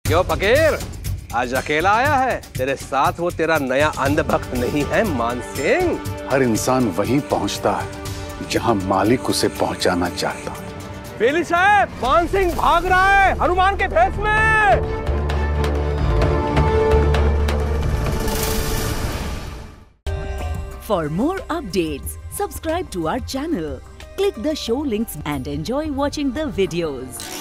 क्यों फकीर, आज अकेला आया है? तेरे साथ वो तेरा नया अंधभक्त नहीं है मान सिंह? हर इंसान वहीं पहुंचता है जहां मालिक उसे पहुंचाना चाहता है। बेली साहब, मान सिंह भाग रहा है हनुमान के भेष में। For more updates, subscribe to our channel, click the show links and enjoy watching the videos.